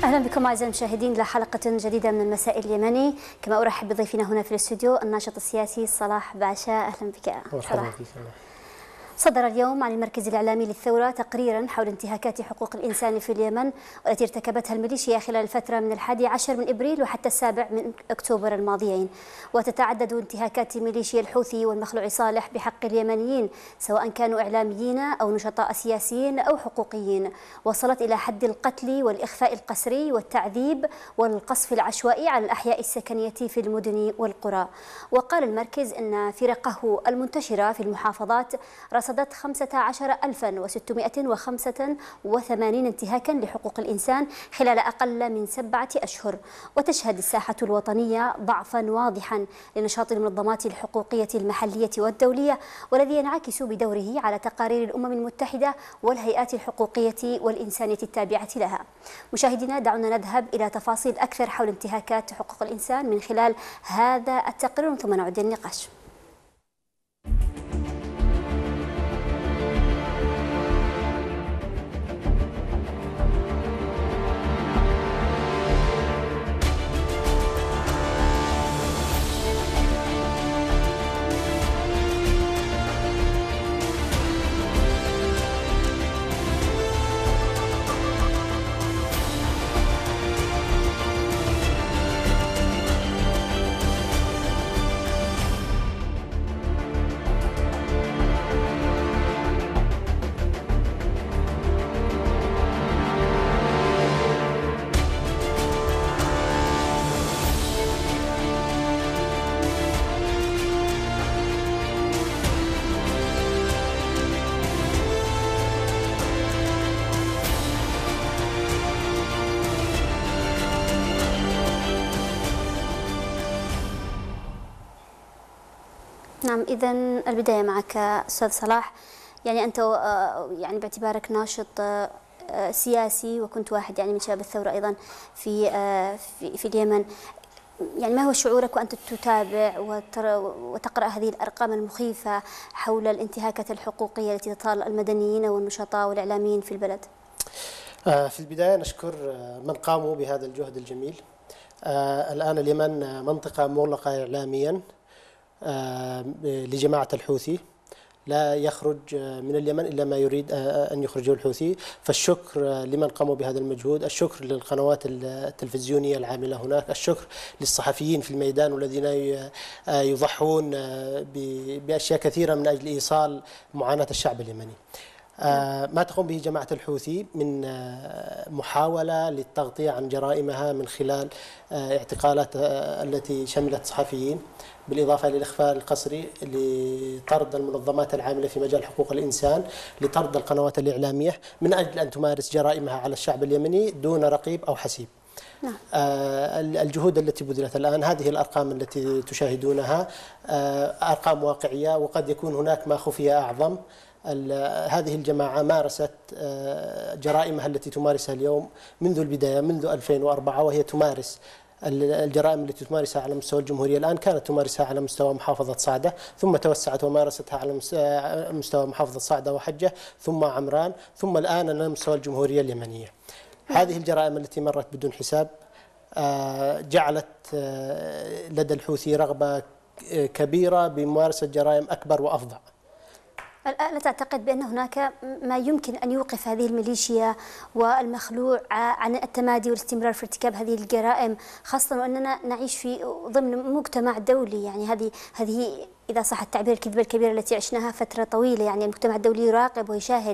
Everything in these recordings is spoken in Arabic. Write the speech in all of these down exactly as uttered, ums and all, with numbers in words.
أهلا بكم أعزائي المشاهدين لحلقة جديدة من المساء اليمني، كما أرحب بضيفنا هنا في الاستوديو الناشط السياسي صلاح باشا. أهلا بك صلاح. صدر اليوم عن المركز الإعلامي للثورة تقريرا حول انتهاكات حقوق الإنسان في اليمن والتي ارتكبتها الميليشيا خلال الفترة من الحادي عشر من إبريل وحتى السابع من أكتوبر الماضيين. وتتعدد انتهاكات ميليشيا الحوثي والمخلوع صالح بحق اليمنيين سواء كانوا إعلاميين أو نشطاء سياسيين أو حقوقيين، وصلت إلى حد القتل والإخفاء القسري والتعذيب والقصف العشوائي على الأحياء السكنية في المدن والقرى. وقال المركز أن فرقه المنتشرة في المحافظات رصدت خمسة عشر ألفا وستمائة وخمسة وثمانين انتهاكا لحقوق الإنسان خلال أقل من سبعة أشهر. وتشهد الساحة الوطنية ضعفا واضحا لنشاط المنظمات الحقوقية المحلية والدولية، والذي ينعكس بدوره على تقارير الأمم المتحدة والهيئات الحقوقية والإنسانية التابعة لها. مشاهدينا، دعونا نذهب إلى تفاصيل أكثر حول انتهاكات حقوق الإنسان من خلال هذا التقرير ثم نعود للنقاش. نعم، إذا البداية معك أستاذ صلاح. يعني أنت يعني باعتبارك ناشط سياسي وكنت واحد يعني من شباب الثورة أيضا في في, في اليمن، يعني ما هو شعورك وأنت تتابع وتقرأ هذه الأرقام المخيفة حول الانتهاكات الحقوقية التي تطال المدنيين والنشطاء والإعلاميين في البلد؟ في البداية نشكر من قاموا بهذا الجهد الجميل. الآن اليمن منطقة مغلقة إعلاميا لجماعة الحوثي، لا يخرج من اليمن إلا ما يريد أن يخرجه الحوثي. فالشكر لمن قاموا بهذا المجهود، الشكر للقنوات التلفزيونية العاملة هناك، الشكر للصحفيين في الميدان والذين يضحون بأشياء كثيرة من أجل إيصال معاناة الشعب اليمني. ما تقوم به جماعة الحوثي من محاولة للتغطية عن جرائمها من خلال اعتقالات التي شملت صحفيين، بالإضافة للإخفاء القسري، لطرد المنظمات العاملة في مجال حقوق الإنسان، لطرد القنوات الإعلامية من أجل أن تمارس جرائمها على الشعب اليمني دون رقيب أو حسيب. نعم. آه الجهود التي بذلت الآن، هذه الأرقام التي تشاهدونها آه أرقام واقعية، وقد يكون هناك ما خفي أعظم. هذه الجماعة مارست جرائمها التي تمارسها اليوم منذ البداية، منذ ألفين وأربعة، وهي تمارس الجرائم التي تمارسها على مستوى الجمهورية. الآن كانت تمارسها على مستوى محافظة صعدة، ثم توسعت ومارستها على مستوى محافظة صعدة وحجة، ثم عمران، ثم الآن على مستوى الجمهورية اليمنية. هذه الجرائم التي مرت بدون حساب جعلت لدى الحوثي رغبة كبيرة بممارسة جرائم أكبر وأفظع. لا تعتقد بأن هناك ما يمكن أن يوقف هذه الميليشيا والمخلوع عن التمادي والاستمرار في ارتكاب هذه الجرائم، خاصة وأننا نعيش في ضمن مجتمع دولي؟ يعني هذه هذه إذا صح التعبير الكذبة الكبيرة التي عشناها فترة طويلة. يعني المجتمع الدولي يراقب ويشاهد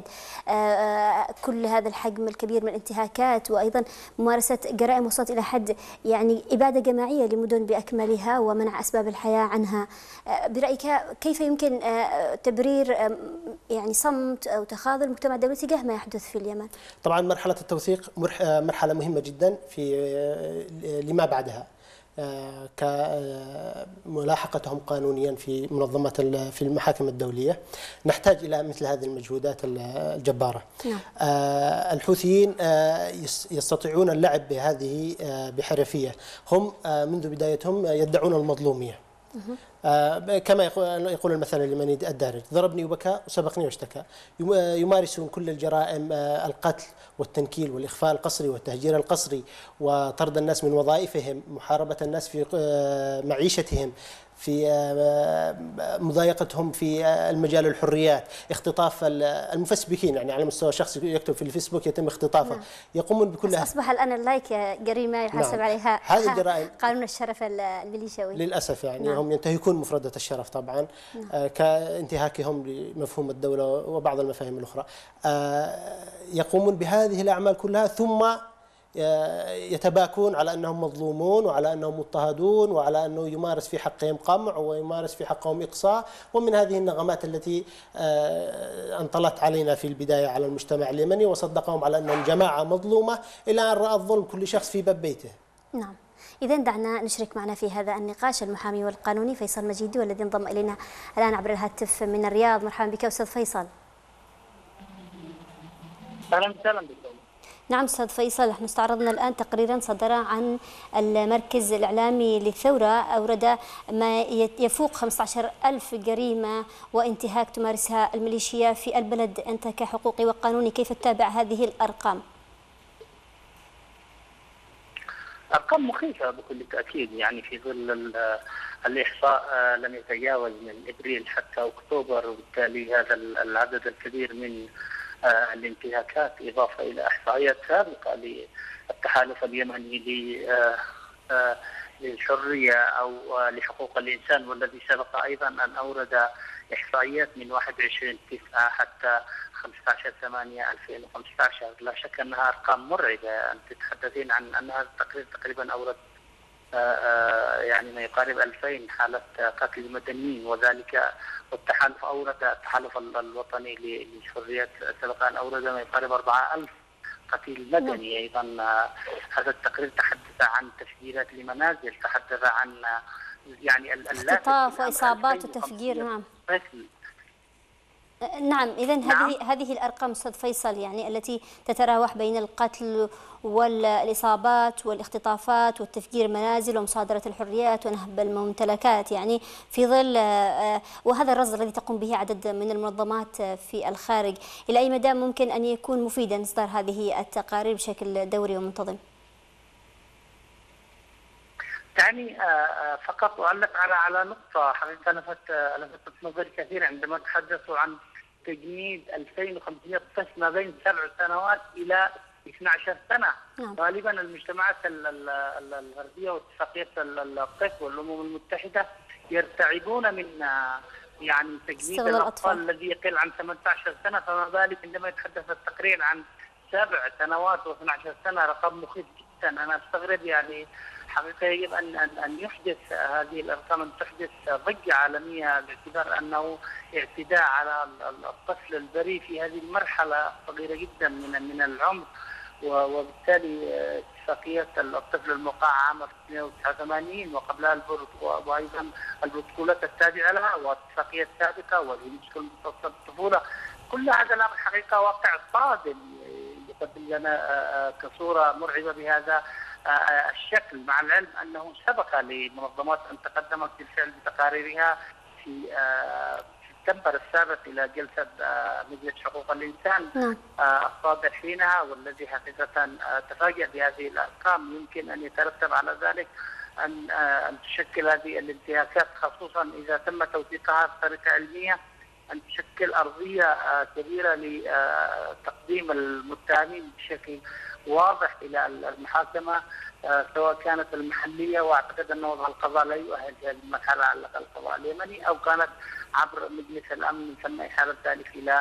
كل هذا الحجم الكبير من الانتهاكات، وأيضا ممارسة جرائم وصلت إلى حد يعني إبادة جماعية لمدن بأكملها ومنع أسباب الحياة عنها. برأيك كيف يمكن تبرير يعني صمت أو تخاذل المجتمع الدولي تجاه ما يحدث في اليمن؟ طبعا مرحلة التوثيق مرحلة مهمة جدا في لما بعدها، كملاحقتهم قانونيا في منظمات في المحاكم الدولية. نحتاج إلى مثل هذه المجهودات الجبارة. نعم. الحوثيين يستطيعون اللعب بهذه بحرفية. هم منذ بدايتهم يدعون المظلومية. كما يقول المثل اليمني الدارج: ضربني وبكى وسبقني واشتكى. يمارسون كل الجرائم، القتل والتنكيل والإخفاء القسري والتهجير القسري وطرد الناس من وظائفهم، محاربة الناس في معيشتهم، في مضايقتهم في المجال الحريات، اختطاف المفسبكين، يعني على مستوى شخص يكتب في الفيسبوك يتم اختطافه. نعم. يقومون بكل هذا. أصبح الآن اللايك جريمة يحاسب نعم. عليها هذه الجرائم قانون الشرف الميليشياوي للأسف. يعني نعم. هم ينتهكون مفردة الشرف طبعا، نعم. آه كانتهاكهم لمفهوم الدولة وبعض المفاهيم الأخرى. آه يقومون بهذه الأعمال كلها ثم يتباكون على أنهم مظلومون وعلى أنهم مضطهدون وعلى أنه يمارس في حقهم قمع ويمارس في حقهم إقصاء. ومن هذه النغمات التي انطلت علينا في البداية على المجتمع اليمني وصدقهم على أنهم جماعة مظلومة إلى أن رأى الظلم كل شخص في باب بيته. نعم. إذا دعنا نشرك معنا في هذا النقاش المحامي والقانوني فيصل مجيدي، والذي انضم إلينا الآن عبر الهاتف من الرياض. مرحبا بك أستاذ فيصل. أهلا وسهلا بكم. نعم أستاذ فيصل، نحن استعرضنا الآن تقريرا صدر عن المركز الإعلامي للثورة أورد ما يفوق خمسة عشر ألف جريمة وانتهاك تمارسها الميليشيا في البلد. أنت كحقوقي وقانوني كيف تتابع هذه الأرقام؟ أرقام مخيفة بكل تأكيد، يعني في ظل الإحصاء لم يتجاوز من إبريل حتى أكتوبر، وبالتالي هذا العدد الكبير من الانتهاكات إضافة إلى إحصائيات سابقة للتحالف اليمني للحرية أو لحقوق الإنسان، والذي سبق أيضا أن أورد إحصائيات من واحد وعشرين تسعة حتى خمسة عشر ثمانية ألفين وخمسة عشر. لا شك أنها أرقام مرعبة. أنت تتحدثين عن أن هذا التقرير تقريبا أورد يعني ما يقارب ألفين حالة قتل مدنيين، وذلك والتحالف أورد التحالف الوطني للحريات سبق أن أورد ما يقارب أربعة ألف قتيل مدني. أيضا هذا التقرير تحدث عن تفجيرات لمنازل، تحدث عن يعني اختطاف وإصابات وتفجير. نعم نعم. إذا نعم. هذه هذه الأرقام أستاذ فيصل يعني التي تتراوح بين القتل والإصابات والاختطافات والتفجير المنازل ومصادرة الحريات ونهب الممتلكات، يعني في ظل وهذا الرصد الذي تقوم به عدد من المنظمات في الخارج، إلى أي مدى ممكن أن يكون مفيدا إصدار هذه التقارير بشكل دوري ومنتظم؟ يعني فقط أعلق على على نقطة حقيقة لفت لفتت نظري كثير عندما تحدثوا عن تجنيد ألفين وخمسمائة طفل ما بين سبع سنوات إلى اثنتي عشرة سنة. غالبا المجتمعات الغربية واتفاقية الطفل والأمم المتحدة يرتعبون من يعني تجنيد الأطفال الذي يقل عن ثمانية عشر سنة، فما بالك عندما يتحدث التقرير عن سبع سنوات واثنتي عشرة سنة، رقم مخيف جدا. أنا أستغرب يعني حقيقة يجب أن أن يحدث هذه الأرقام أن تحدث ضجة عالمية، باعتبار أنه اعتداء على الطفل البريء في هذه المرحلة صغيرة جدا من من العمر. وبالتالي اتفاقية الطفل الموقعة عام ألف وتسعمائة وتسعة وثمانين وقبلها البرد وأيضا البروتوكولات التابعة لها والاتفاقية السابقة واليونسكو المختصة بالطفولة، كل هذا الأمر حقيقة واقع صادم يقدم لنا كصورة مرعبة بهذا الشكل، مع العلم أنه سبق لمنظمات أن تقدمت بالفعل بتقاريرها في سبتمبر السابق إلى جلسة مجلس حقوق الإنسان الصادر حينها، والذي حقيقة تفاجأ بهذه الأرقام. يمكن أن يترتب على ذلك أن أن تشكل هذه الانتهاكات، خصوصا إذا تم توثيقها بطريقة علمية، أن تشكل أرضية كبيرة لتقديم المتهمين بشكل واضح إلى المحاكمة، سواء كانت المحلية، واعتقد أن وضع القضاء لا يؤهل هذه المرحلة على الأقل القضاء اليمني، أو كانت عبر مجلس الأمن من ثم إحالة ذلك إلى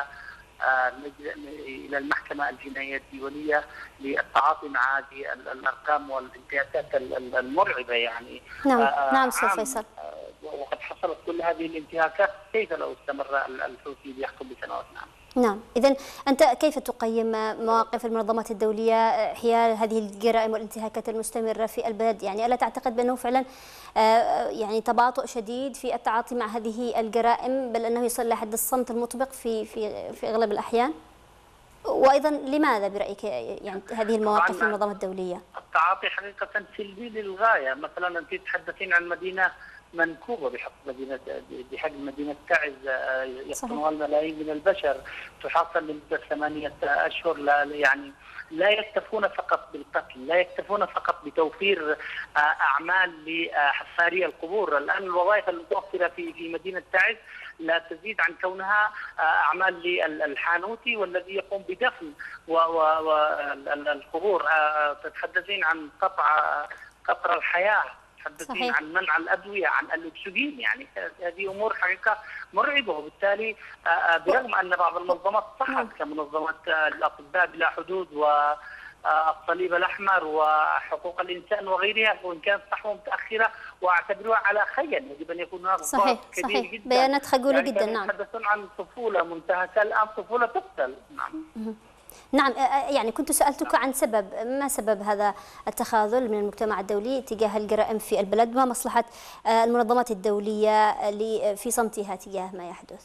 إلى المحكمة الجنائية الدولية للتعاطي مع هذه الأرقام والانتهاكات المرعبة. يعني نعم نعم أستاذ فيصل. وقد حصلت كل هذه الانتهاكات، كيف لو استمر الحوثي ليحكم بسنوات؟ نعم. نعم. إذن أنت كيف تقيم مواقف المنظمات الدولية حيال هذه الجرائم والانتهاكات المستمرة في البلد؟ يعني ألا تعتقد بأنه فعلا يعني تباطؤ شديد في التعاطي مع هذه الجرائم، بل أنه يصل لحد الصمت المطبق في في في أغلب الأحيان؟ وأيضا لماذا برأيك يعني هذه المواقف المنظمات الدولية؟ التعاطي حقيقة سلبي للغاية. مثلا أنت تتحدثين عن مدينة منكوبة بحق مدينة بحق مدينة تعز يقطنها الملايين من البشر، تحاصر لمدة ثمانية أشهر. لا يعني لا يكتفون فقط بالقتل، لا يكتفون فقط بتوفير أعمال لحفاري القبور. الآن الوظائف المتوفرة في في مدينة تعز لا تزيد عن كونها أعمال للحانوتي والذي يقوم بدفن والقبور. تتحدثين عن قطع قطر الحياة، تحدثين عن منع الأدوية، عن الأكسجين، يعني هذه أمور حقيقة مرعبة. وبالتالي برغم أن بعض المنظمات صحت كمنظمة الأطباء بلا حدود والصليب الأحمر وحقوق الإنسان وغيرها، وإن كانت صحوة متأخرة وأعتبروها على خير، يجب أن يكون هناك صحيح كبير صحيح جدا. بيانات خجولة يعني جدا. نعم، يتحدثون عن طفولة منتهكة، الآن طفولة تقتل. نعم. نعم، يعني كنت سألتك عن سبب، ما سبب هذا التخاذل من المجتمع الدولي تجاه الجرائم في البلد، وما مصلحة المنظمات الدولية في صمتها تجاه ما يحدث؟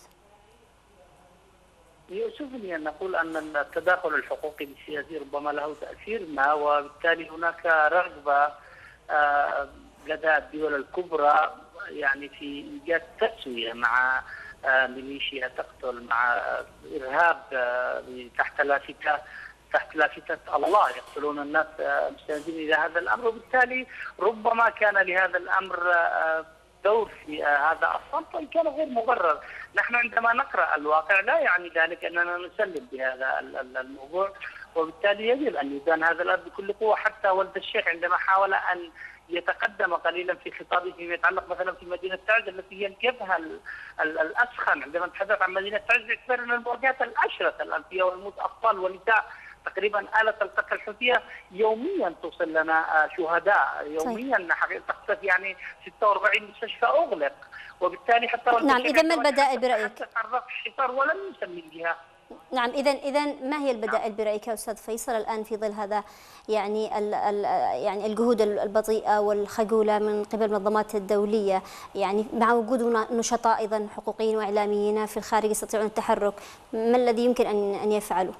يؤسفني أن نقول أن التداخل الحقوقي السياسي ربما له تأثير ما، وبالتالي هناك رغبة لدى الدول الكبرى يعني في إيجاد تسوية مع ميليشيا تقتل، مع إرهاب تحت لافتة تحت لافتة الله يقتلون الناس مستندين إلى هذا الأمر. وبالتالي ربما كان لهذا الأمر دور في هذا الصمت، وإن كان غير مبرر. نحن عندما نقرأ الواقع لا يعني ذلك أننا نسلم بهذا الموضوع، وبالتالي يجب أن يدان هذا الأمر بكل قوة. حتى ولد الشيخ عندما حاول أن يتقدم قليلا في خطابه فيما يتعلق مثلا في مدينة تعز التي هي الجبهة الأسخن، عندما نتحدث عن مدينة تعز باعتبار أن المواجهات الأشرسة الآن فيها والموت أطفال ونساء، تقريبا آلة القتل الحوثية يوميا توصل لنا شهداء، يوميا حقيقة يعني ستة وأربعين مستشفى أغلق. وبالتالي حتى نعم، إذا ما البدائل برأيك؟ تعرض حصار ولم يسمي بها. نعم، إذا إذا ما هي البدائل برأيك يا أستاذ فيصل الآن في ظل هذا يعني ال ال يعني الجهود البطيئة والخجولة من قبل المنظمات الدولية، يعني مع وجود نشطاء أيضا حقوقيين وإعلاميين في الخارج يستطيعون التحرك، ما الذي يمكن أن أن يفعلوا؟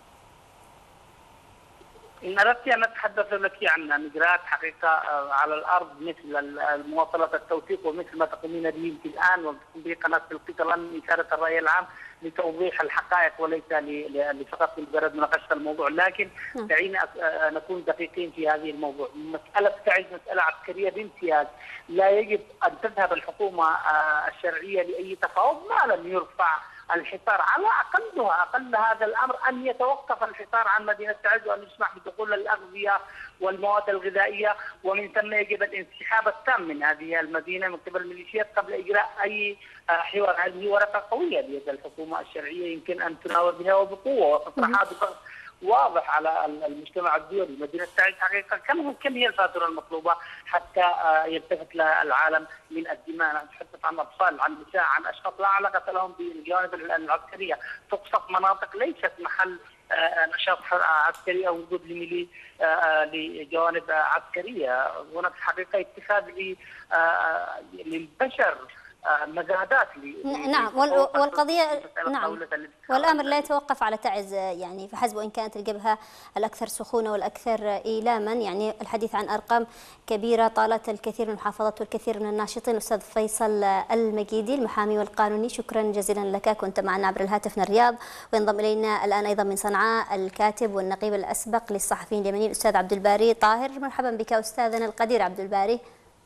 إن أردت أن أتحدث لك عن إجراءات حقيقة على الأرض مثل مواصلة التوثيق ومثل ما تقومين به الآن، وتقوم به قناة بلقيس الآن من إثارة الرأي العام لتوضيح الحقائق وليس لفقط مجرد مناقشة الموضوع. لكن دعينا نكون دقيقين في هذه الموضوع. مسألة تعز مسألة عسكرية بامتياز، لا يجب أن تذهب الحكومة الشرعية لأي تفاوض ما لم يرفع الحصار. على أقلها أقل هذا الأمر أن يتوقف الحصار عن مدينة تعز وأن يسمح بدخول الأغذية والمواد الغذائية، ومن ثم يجب الانسحاب التام من هذه المدينة من قبل الميليشيات قبل إجراء أي حوار. هذه ورقة قوية بيد الحكومة الشرعية يمكن أن تناور بها وبقوة وتطرحها بضغط واضح على المجتمع الدولي. مدينة تعز حقيقة كم كم هي الفاتورة المطلوبة حتى يلتفت لها العالم من الدماء؟ نتحدث عن أطفال، عن نساء، عن أشخاص لا علاقة لهم بالجوانب العسكرية، تقصف مناطق ليست محل نشاط عسكري أو وجود لميلي لجوانب عسكرية. هناك حقيقة اتخاذ للبشر مزادات. نعم، والقضية نعم والأمر لا يتوقف على تعز يعني فحسب، وإن كانت الجبهة الأكثر سخونة والأكثر إيلاما. يعني الحديث عن أرقام كبيرة طالت الكثير من المحافظات والكثير من الناشطين. أستاذ فيصل المجيدي المحامي والقانوني، شكرا جزيلا لك، كنت معنا عبر الهاتف من الرياض. وينضم إلينا الآن أيضا من صنعاء الكاتب والنقيب الأسبق للصحفيين اليمنيين الأستاذ عبد الباري طاهر. مرحبا بك أستاذنا القدير عبد الباري.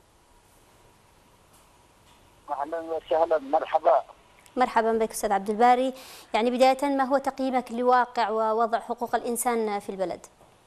اهلا وسهلا، مرحبا. مرحبا بك استاذ عبد الباري. يعني بداية ما هو تقييمك لواقع ووضع حقوق الانسان في البلد؟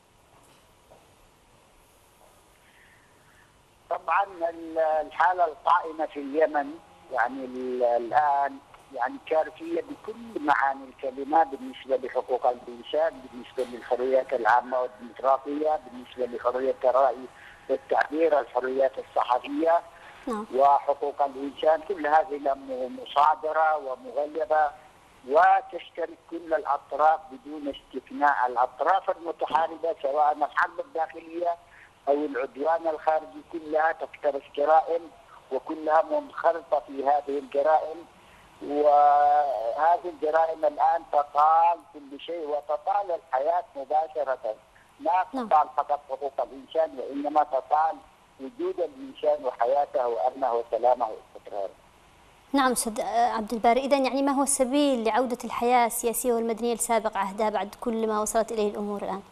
طبعا الحالة القائمة في اليمن يعني الان يعني كارثية بكل معاني الكلمة بالنسبة لحقوق الانسان، بالنسبة للحريات العامة والديمقراطية، بالنسبة لحرية الرأي والتعبير، الحريات الصحفية وحقوق الإنسان، كل هذه مصادرة ومغلبة، وتشترك كل الأطراف بدون استثناء. الأطراف المتحاربة سواء الحرب الداخلية أو العدوان الخارجي كلها تقترف جرائم وكلها منخرطة في هذه الجرائم، وهذه الجرائم الآن تطال كل شيء وتطال الحياة مباشرة، لا تطال فقط حقوق الإنسان وإنما تطال وجود الإنسان وحياته وأمنه وسلامه واستقراره. نعم أستاذ عبد الباري، إذا يعني ما هو السبيل لعودة الحياة السياسية والمدنية لسابق عهدها بعد كل ما وصلت إليه الأمور الآن؟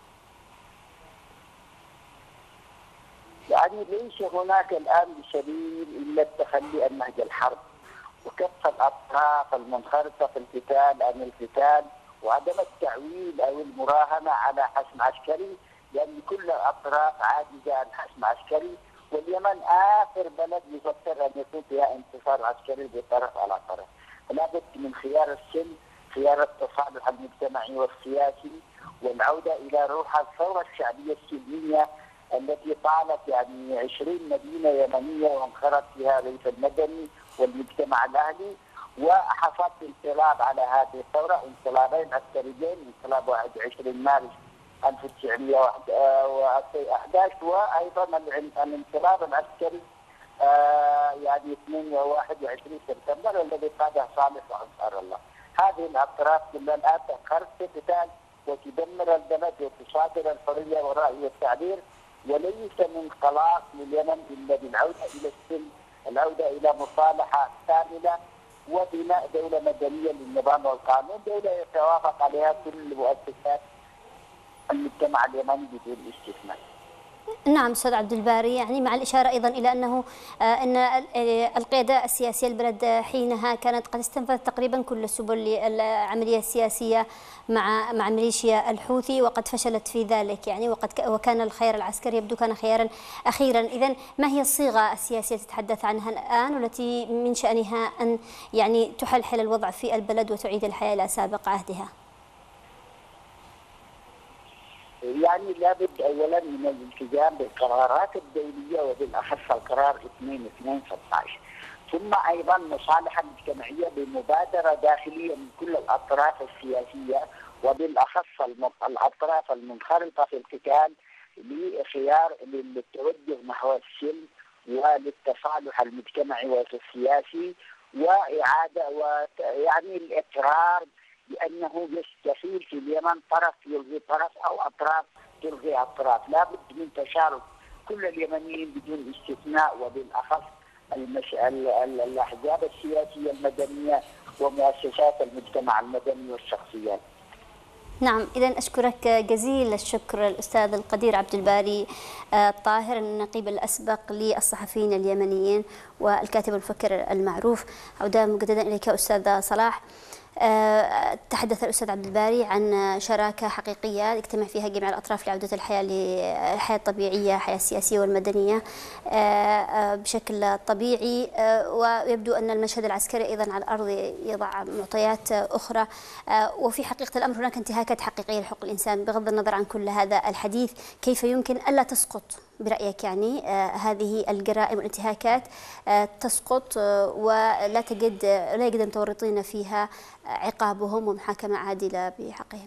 يعني ليس هناك الآن سبيل إلا التخلي عن نهج الحرب وكف الأطراف المنخرطة في القتال عن القتال وعدم التعويل أو المراهنة على حسم عسكري، لأن كل الأطراف عاجزة عن حسم عسكري، واليمن آخر بلد يفكر أن يكون فيها انتصار عسكري بطرف على طرف. فلا بد من خيار السلم، خيار التصالح المجتمعي والسياسي، والعودة إلى روح الثورة الشعبية السلمية التي طالت يعني عشرين مدينة يمنية وانخرط فيها الرئيس المدني والمجتمع الأهلي، وحصلت انقلاب على هذه الثورة، انقلابين عسكريين، انقلاب واحد وعشرين مارس ألف وتسعمئة وأحد عشر وأيضا الانقلاب العسكري يعني اثنين وواحد وعشرين سبتمبر الذي قاده صالح وأنصار الله. هذه الأطراف كلها الآن تنخرط في قتال وتدمر البلد وتصادر الحرية والرأي والتعبير، وليس من خلاص لليمن إلا بالعودة إلى السلم، العودة إلى مصالحة كاملة وبناء دولة مدنية للنظام والقانون، دولة يتوافق عليها كل مؤسسات المجتمع اليمني بدون استثناء. نعم أستاذ عبد الباري، يعني مع الإشارة أيضا إلى أنه أن القيادة السياسية البلد حينها كانت قد استنفذت تقريبا كل سبل العملية السياسية مع مع ميليشيا الحوثي وقد فشلت في ذلك، يعني وقد وكان الخيار العسكري يبدو كان خيارا أخيرا. إذا ما هي الصيغة السياسية التي تتحدث عنها الآن والتي من شأنها أن يعني تحلحل الوضع في البلد وتعيد الحياة إلى سابق عهدها؟ يعني لابد اولا من الالتزام بالقرارات الدوليه وبالاخص القرار اثنين اثنين ستة عشر، ثم ايضا مصالحه مجتمعيه بمبادره داخليه من كل الاطراف السياسيه وبالاخص الاطراف المنخرطه في القتال لخيار للتوجه نحو السلم وللتصالح المجتمعي والسياسي واعاده ويعني الاقرار بأنه يستحيل في اليمن طرف يلغي طرف أو أطراف تلغي أطراف. لا بد من تشارك كل اليمنيين بدون استثناء وبالأخص المش... الأحزاب السياسية المدنية ومؤسسات المجتمع المدني والشخصيات. نعم، إذا أشكرك جزيل الشكر الأستاذ القدير عبد الباري الطاهر، النقيب الأسبق للصحفيين اليمنيين والكاتب المفكر المعروف. عودة مجددا إليك أستاذ صلاح. تحدث الأستاذ عبد الباري عن شراكة حقيقية يجتمع فيها جميع الأطراف لعودة الحياة للحياة الطبيعية، الحياة السياسية والمدنية بشكل طبيعي، ويبدو أن المشهد العسكري أيضا على الأرض يضع معطيات أخرى، وفي حقيقة الأمر هناك انتهاكات حقيقية لحقوق الإنسان. بغض النظر عن كل هذا الحديث، كيف يمكن ألا تسقط برأيك يعني هذه الجرائم والانتهاكات تسقط ولا تجد لا يجد المتورطين فيها عقابهم ومحاكمة عادلة بحقهم؟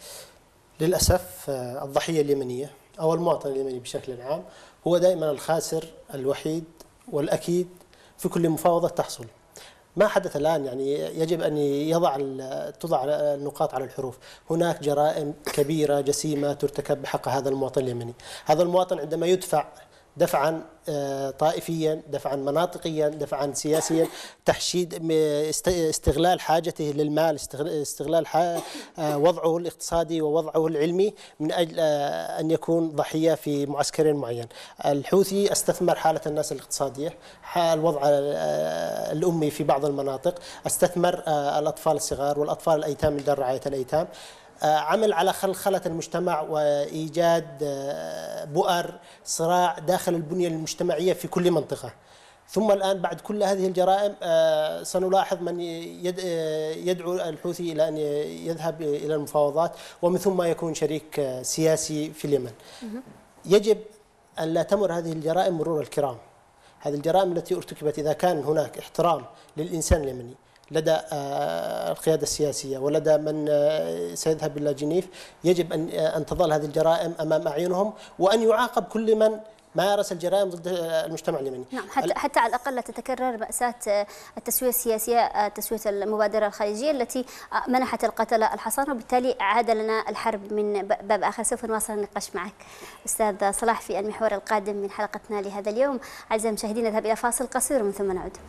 للأسف الضحية اليمنية أو المواطن اليمني بشكل عام هو دائما الخاسر الوحيد والأكيد في كل مفاوضة تحصل. ما حدث الآن يعني يجب أن يضع تضع النقاط على الحروف. هناك جرائم كبيرة جسيمة ترتكب بحق هذا المواطن اليمني. هذا المواطن عندما يدفع دفعا طائفيا، دفعا مناطقيا، دفعا سياسيا، تحشيد استغلال حاجته للمال، استغلال وضعه الاقتصادي ووضعه العلمي من أجل أن يكون ضحية في معسكر معين. الحوثي استثمر حالة الناس الاقتصادية، الوضع الأمي في بعض المناطق، استثمر الأطفال الصغار والأطفال الأيتام من دار رعاية الأيتام، عمل على خلخلة المجتمع وإيجاد بؤر صراع داخل البنية المجتمعية في كل منطقة. ثم الآن بعد كل هذه الجرائم سنلاحظ من يدعو الحوثي إلى أن يذهب إلى المفاوضات ومن ثم يكون شريك سياسي في اليمن. يجب أن لا تمر هذه الجرائم مرور الكرام. هذه الجرائم التي ارتكبت إذا كان هناك احترام للإنسان اليمني لدى القيادة السياسية ولدى من سيذهب إلى جنيف، يجب أن أن تظل هذه الجرائم أمام أعينهم وأن يعاقب كل من مارس الجرائم ضد المجتمع اليمني. نعم، حتى حتى على الأقل لا تتكرر مأساة التسوية السياسية، تسوية المبادرة الخارجية التي منحت القتلة الحصانة، وبالتالي عاد لنا الحرب من باب آخر. سوف نواصل النقاش معك أستاذ صلاح في المحور القادم من حلقتنا لهذا اليوم. أعزائي المشاهدين، نذهب إلى فاصل قصير ومن ثم نعود.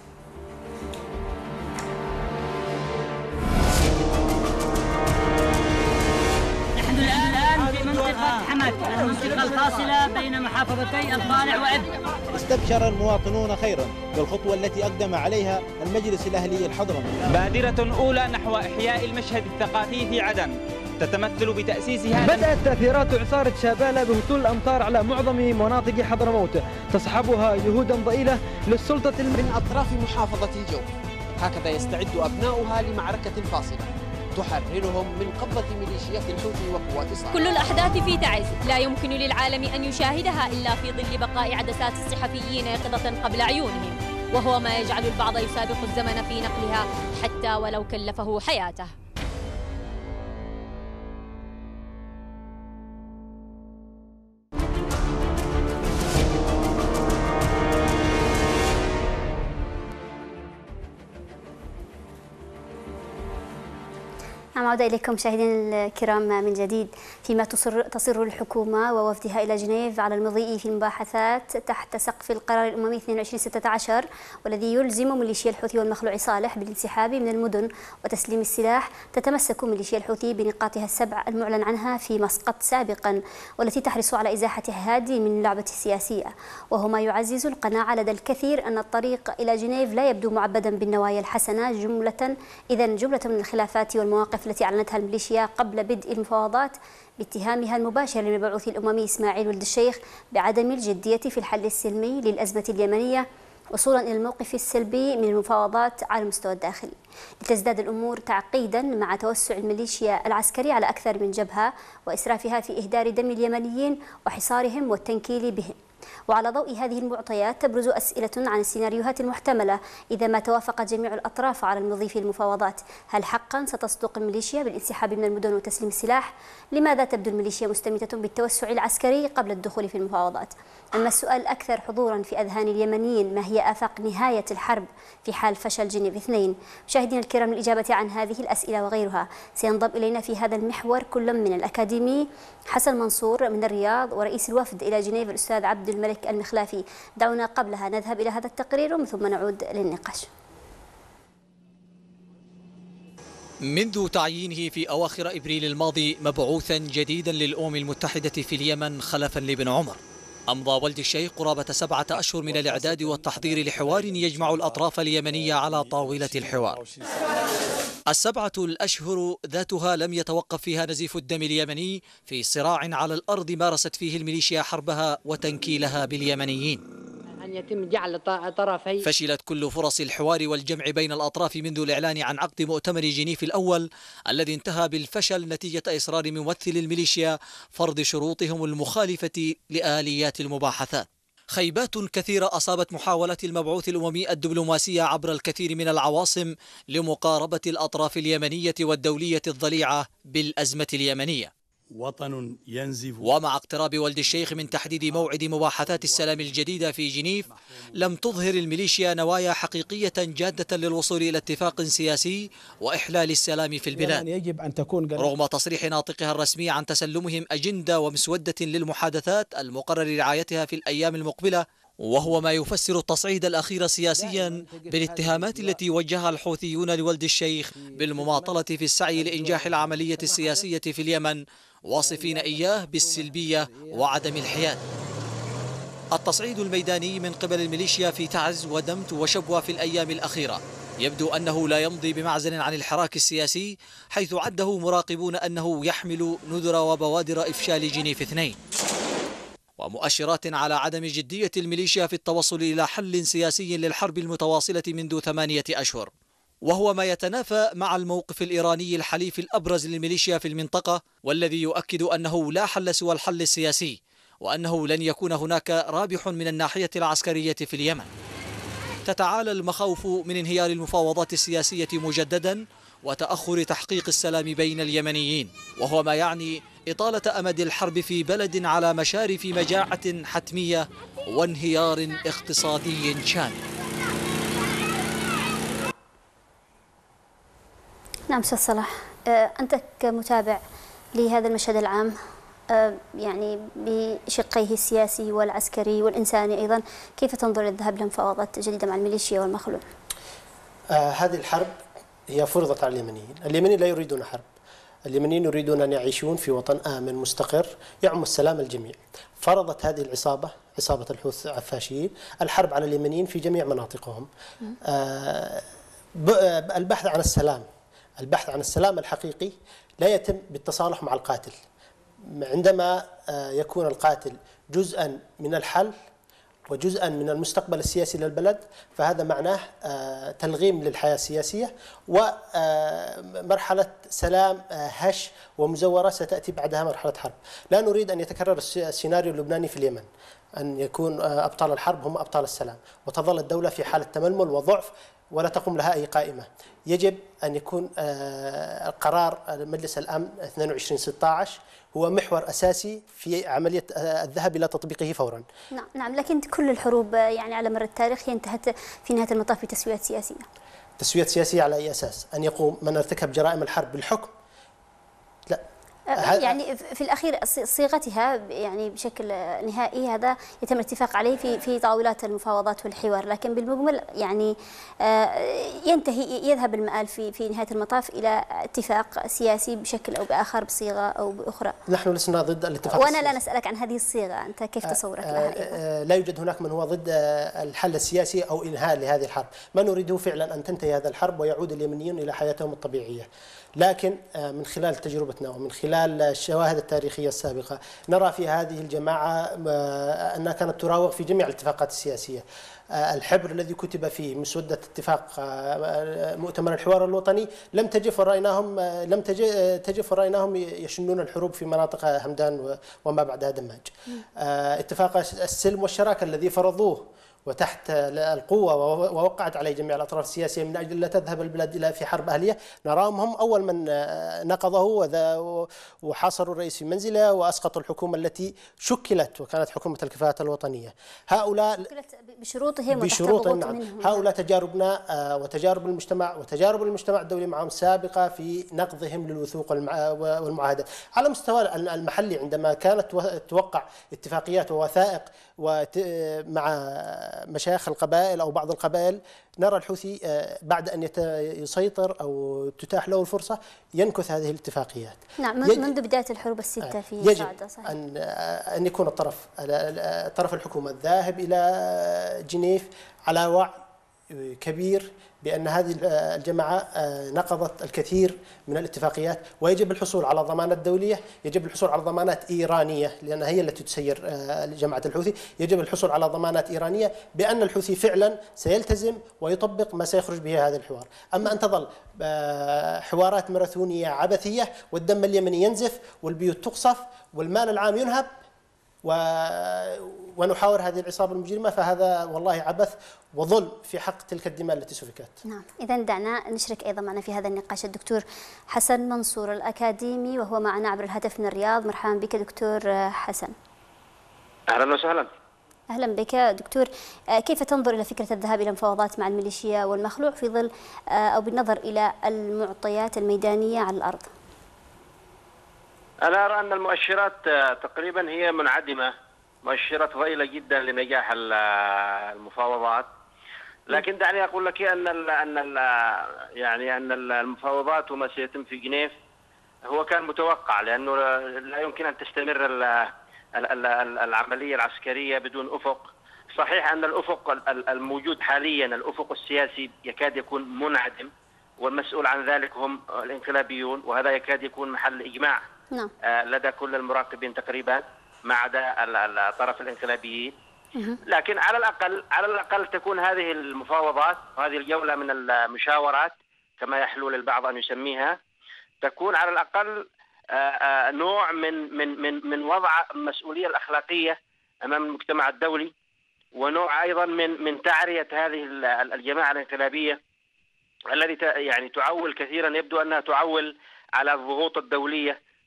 حمد، المنطقة الفاصلة بين محافظتي الضالع وإب. استبشر المواطنون خيرا بالخطوة التي أقدم عليها المجلس الأهلي الحضرمي. بادرة أولى نحو إحياء المشهد الثقافي في عدن تتمثل بتأسيسها. بدأت تأثيرات إعصار شابالة بهطول الأمطار على معظم مناطق حضرموت، تصحبها جهودا ضئيلة للسلطة من أطراف محافظة الجوف. هكذا يستعد أبناؤها لمعركة فاصلة تحررهم من قبضة ميليشيات الحوثي وقوات الصحراء. كل الأحداث في تعز لا يمكن للعالم أن يشاهدها إلا في ظل بقاء عدسات الصحفيين يقظة قبل عيونهم، وهو ما يجعل البعض يسابق الزمن في نقلها حتى ولو كلفه حياته. نعم، عودة إليكم مشاهدينا الكرام من جديد. فيما تصر, تصر الحكومة ووفدها إلى جنيف على المضي في المباحثات تحت سقف القرار الأممي اثنين وعشرين ستة عشر، والذي يلزم ميليشيا الحوثي والمخلوع صالح بالانسحاب من المدن وتسليم السلاح، تتمسك ميليشيا الحوثي بنقاطها السبع المعلن عنها في مسقط سابقا، والتي تحرص على إزاحة هادي من اللعبة السياسية، وهو ما يعزز القناعة لدى الكثير أن الطريق إلى جنيف لا يبدو معبدا بالنوايا الحسنة جملة. إذن جملة من الخلافات والمواقف التي أعلنتها الميليشيا قبل بدء المفاوضات باتهامها المباشر للمبعوث الأممي إسماعيل ولد الشيخ بعدم الجدية في الحل السلمي للأزمة اليمنية، وصولا إلى الموقف السلبي من المفاوضات على المستوى الداخلي، لتزداد الأمور تعقيدا مع توسع الميليشيا العسكري على أكثر من جبهة وإسرافها في إهدار دم اليمنيين وحصارهم والتنكيل بهم. وعلى ضوء هذه المعطيات تبرز أسئلة عن السيناريوهات المحتملة إذا ما توافق جميع الأطراف على المضي في المفاوضات. هل حقا ستصدق الميليشيا بالانسحاب من المدن وتسليم السلاح؟ لماذا تبدو الميليشيا مستميتة بالتوسع العسكري قبل الدخول في المفاوضات؟ أما السؤال الأكثر حضورا في أذهان اليمنيين، ما هي آفاق نهاية الحرب في حال فشل جنيف اثنين؟ مشاهدينا الكرام، للإجابة عن هذه الأسئلة وغيرها سينضم إلينا في هذا المحور كل من الأكاديمي حسن منصور من الرياض ورئيس الوفد إلى جنيف الأستاذ عبد الملك المخلافي. دعونا قبلها نذهب إلى هذا التقرير ومن ثم نعود للنقاش. منذ تعيينه في أواخر إبريل الماضي مبعوثا جديدا للأمم المتحدة في اليمن خلفا لابن عمر، أمضى ولد الشيخ قرابة سبعة أشهر من الإعداد والتحضير لحوار يجمع الأطراف اليمنية على طاولة الحوار. السبعة الأشهر ذاتها لم يتوقف فيها نزيف الدم اليمني في صراع على الأرض مارست فيه الميليشيا حربها وتنكيلها باليمنيين. أن يتم جعل طرفي. فشلت كل فرص الحوار والجمع بين الأطراف منذ الإعلان عن عقد مؤتمر جنيف الأول الذي انتهى بالفشل نتيجة إصرار ممثل الميليشيا فرض شروطهم المخالفة لآليات المباحثات. خيبات كثيرة أصابت محاولات المبعوث الأممي الدبلوماسية عبر الكثير من العواصم لمقاربة الأطراف اليمنية والدولية الضليعة بالأزمة اليمنية. وطن ينزف. ومع اقتراب ولد الشيخ من تحديد موعد مباحثات السلام الجديدة في جنيف، لم تظهر الميليشيا نوايا حقيقية جادة للوصول إلى اتفاق سياسي وإحلال السلام في البلاد، يجب أن تكون رغم تصريح ناطقها الرسمي عن تسلمهم أجندة ومسودة للمحادثات المقرر رعايتها في الأيام المقبلة، وهو ما يفسر التصعيد الأخير سياسيا بالاتهامات التي وجهها الحوثيون لولد الشيخ بالمماطلة في السعي لإنجاح العملية السياسية في اليمن، واصفين إياه بالسلبية وعدم الحياد. التصعيد الميداني من قبل الميليشيا في تعز ودمت وشبوة في الأيام الأخيرة يبدو أنه لا يمضي بمعزل عن الحراك السياسي، حيث عده مراقبون أنه يحمل نذر وبوادر إفشال جنيف اثنين، ومؤشرات على عدم جدية الميليشيا في التوصل إلى حل سياسي للحرب المتواصلة منذ ثمانية أشهر، وهو ما يتنافى مع الموقف الإيراني الحليف الأبرز للميليشيا في المنطقة، والذي يؤكد أنه لا حل سوى الحل السياسي، وأنه لن يكون هناك رابح من الناحية العسكرية في اليمن. تتعالى المخاوف من انهيار المفاوضات السياسية مجددا وتأخر تحقيق السلام بين اليمنيين، وهو ما يعني إطالة أمد الحرب في بلد على مشارف مجاعة حتمية وانهيار اقتصادي شامل. نعم أستاذ صلاح، أنت كمتابع لهذا المشهد العام يعني بشقيه السياسي والعسكري والإنساني أيضا، كيف تنظر للذهاب لمفاوضات جديدة مع الميليشيا والمخلوع؟ آه هذه الحرب هي فرضت على اليمنيين. اليمنيين لا يريدون حرب، اليمنيين يريدون أن يعيشون في وطن آمن مستقر يعم السلام الجميع. فرضت هذه العصابة، عصابة الحوثي الفاشيين، الحرب على اليمنيين في جميع مناطقهم. آه البحث عن السلام، البحث عن السلام الحقيقي لا يتم بالتصالح مع القاتل. عندما يكون القاتل جزءا من الحل وجزءا من المستقبل السياسي للبلد، فهذا معناه تلغيم للحياة السياسية ومرحلة سلام هش ومزورة ستأتي بعدها مرحلة حرب. لا نريد أن يتكرر السيناريو اللبناني في اليمن، أن يكون أبطال الحرب هم أبطال السلام وتظل الدولة في حالة تململ وضعف ولا تقوم لها أي قائمة. يجب أن يكون قرار مجلس الأمن اثنين وعشرين ستة عشر هو محور أساسي في عملية الذهاب إلى تطبيقه فورا. نعم نعم، لكن كل الحروب يعني على مر التاريخ هي انتهت في نهاية المطاف بتسويات سياسية. تسويات سياسية على أي أساس؟ أن يقوم من ارتكب جرائم الحرب بالحكم؟ لا. يعني في الأخير صيغتها يعني بشكل نهائي هذا يتم الاتفاق عليه في في طاولات المفاوضات والحوار، لكن بالمجمل يعني ينتهي يذهب المآل في في نهاية المطاف إلى اتفاق سياسي بشكل أو بآخر بصيغة أو بأخرى. نحن لسنا ضد الاتفاق وأنا لا نسألك عن هذه الصيغة، أنت كيف تصورك لها؟ لا يوجد هناك من هو ضد الحل السياسي أو إنهاء لهذه الحرب، ما نريده فعلا أن تنتهي هذه الحرب ويعود اليمنيون إلى حياتهم الطبيعية. لكن من خلال تجربتنا ومن خلال الشواهد التاريخية السابقة نرى في هذه الجماعة أنها كانت تراوغ في جميع الاتفاقات السياسية. الحبر الذي كتب فيه مسودة اتفاق مؤتمر الحوار الوطني لم تجف ورأيناهم لم تجف ورأيناهم يشنون الحروب في مناطق همدان وما بعدها دماج. اتفاق السلم والشراكة الذي فرضوه وتحت القوة ووقعت عليه جميع الأطراف السياسية من أجل لا تذهب البلاد إلى في حرب أهلية، نراهم هم أول من نقضه وحاصروا الرئيس في منزله وأسقطوا الحكومة التي شكلت وكانت حكومة الكفاءة الوطنية. هؤلاء بشروطهم بشروطهم هؤلاء تجاربنا وتجارب المجتمع وتجارب المجتمع الدولي معهم سابقة في نقضهم للوثوق والمعاهدات. على مستوى المحلي عندما كانت توقع اتفاقيات ووثائق مع مشايخ القبائل أو بعض القبائل، نرى الحوثي بعد أن يسيطر أو تتاح له الفرصة ينكث هذه الاتفاقيات. نعم منذ بداية الحروب الستة في يجب صعدة صحيح. أن أن يكون الطرف طرف الحكومة الذاهب إلى جنيف على وعي كبير بأن هذه الجماعة نقضت الكثير من الاتفاقيات، ويجب الحصول على ضمانات دولية، يجب الحصول على ضمانات إيرانية لأنها هي التي تسير جماعة الحوثي، يجب الحصول على ضمانات إيرانية بأن الحوثي فعلا سيلتزم ويطبق ما سيخرج به هذا الحوار. أما أن تظل حوارات ماراثونية عبثية والدم اليمني ينزف والبيوت تقصف والمال العام ينهب ونحاور هذه العصابة المجرمة، فهذا والله عبث وظلم في حق تلك الدماء التي سفكت. نعم، إذا دعنا نشرك أيضا معنا في هذا النقاش الدكتور حسن منصور الأكاديمي وهو معنا عبر الهاتف من الرياض. مرحبا بك دكتور حسن. أهلا وسهلا. أهلا بك دكتور. كيف تنظر إلى فكرة الذهاب إلى مفاوضات مع الميليشيا والمخلوع في ظل أو بالنظر إلى المعطيات الميدانية على الأرض؟ أنا أرى أن المؤشرات تقريبا هي منعدمة، مؤشرات ضئيلة جدا لنجاح المفاوضات، لكن دعني أقول لك أن ال أن ال يعني أن المفاوضات وما سيتم في جنيف هو كان متوقع، لأنه لا يمكن أن تستمر ال ال العملية العسكرية بدون أفق. صحيح أن الأفق الموجود حاليا الأفق السياسي يكاد يكون منعدم، والمسؤول عن ذلك هم الانقلابيون، وهذا يكاد يكون محل إجماع نعم. لدى كل المراقبين تقريبا ما عدا الطرف الانقلابيين. لكن على الأقل على الأقل تكون هذه المفاوضات وهذه الجولة من المشاورات كما يحلو للبعض أن يسميها، تكون على الأقل نوع من من من من وضع المسؤولية الأخلاقية أمام المجتمع الدولي، ونوع أيضا من من تعرية هذه الجماعة الانقلابية التي يعني تعول كثيرا، يبدو أنها تعول على الضغوط الدولية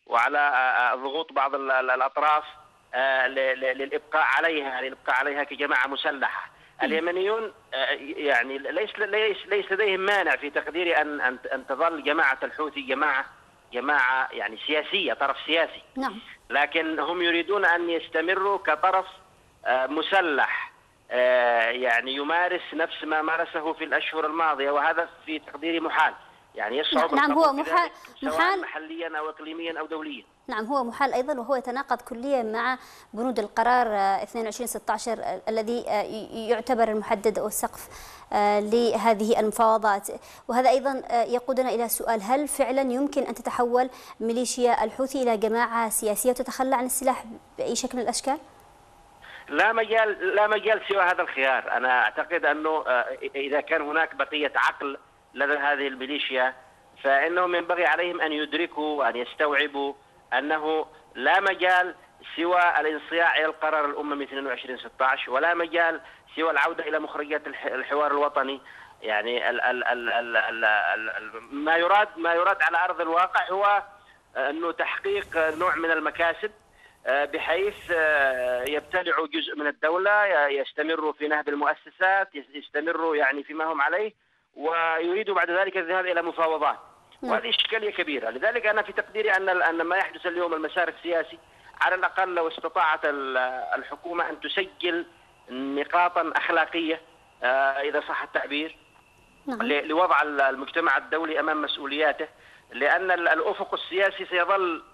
وعلى ضغوط بعض الأطراف للإبقاء عليها للإبقاء عليها كجماعة مسلحة. اليمنيون يعني ليس ليس ليس لديهم مانع في تقديري أن أن أن تظل جماعة الحوثي جماعة جماعة يعني سياسية، طرف سياسي. نعم. لكن هم يريدون أن يستمروا كطرف مسلح يعني يمارس نفس ما مارسه في الأشهر الماضية، وهذا في تقديري محال. يعني يصعب نعم هو محال محال محليا أو إقليميا أو دوليا. نعم هو محال أيضا، وهو يتناقض كليا مع بنود القرار اثنين وعشرين ستة عشر الذي يعتبر المحدد أو السقف لهذه المفاوضات. وهذا أيضا يقودنا إلى سؤال: هل فعلا يمكن أن تتحول ميليشيا الحوثي إلى جماعة سياسية وتتخلى عن السلاح بأي شكل من الأشكال؟ لا مجال لا مجال سوى هذا الخيار. أنا أعتقد أنه إذا كان هناك بقية عقل لدى هذه الميليشيا فإنهم ينبغي عليهم أن يدركوا وأن يستوعبوا أنه لا مجال سوى الانصياع إلى القرار الأممي اثنين وعشرين ستة عشر، ولا مجال سوى العودة إلى مخرجات الحوار الوطني. يعني ال ال ال ال ال ال ما يراد ما يراد على أرض الواقع هو أنه تحقيق نوع من المكاسب بحيث يبتلعوا جزء من الدولة، يستمروا في نهب المؤسسات، يستمروا يعني فيما هم عليه، ويريدوا بعد ذلك الذهاب إلى مفاوضات. وهذه إشكالية كبيرة. لذلك أنا في تقديري أن أن ما يحدث اليوم المسار السياسي على الأقل لو استطاعت الحكومة أن تسجل نقاطا أخلاقية إذا صح التعبير لوضع المجتمع الدولي أمام مسؤولياته، لأن الأفق السياسي سيظل